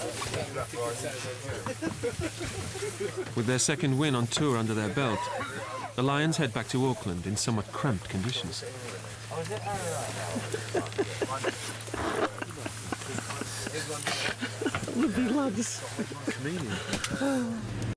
With their second win on tour under their belt, the Lions head back to Auckland in somewhat cramped conditions. The big lads. Comedian.